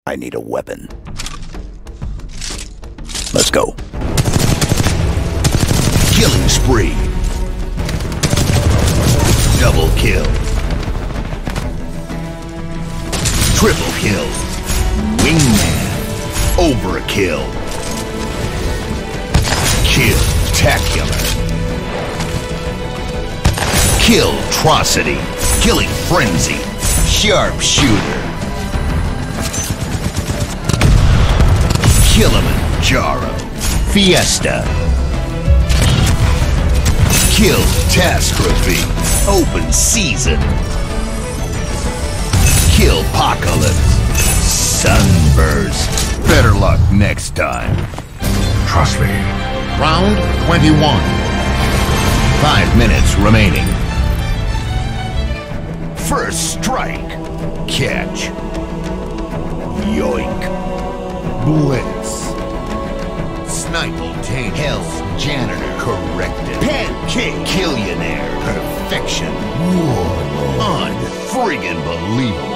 I need a weapon. Let's go. Killing spree. Double kill. Triple kill. Wingman. Overkill. Kill-tacular. Kill-trocity. Killing frenzy. Sharpshooter. Kilimanjaro. Fiesta. Kill-tastrophe. Open season. Kill-pocalypse. Sunburst. Better luck next time. Trust me. Round 21. 5 minutes remaining. First strike. Catch. Yoink. Blitz. Simultaneous. Hell's janitor. Corrected. Pancake. Killionaire. Perfection. Warlord. Unfriggin' believable.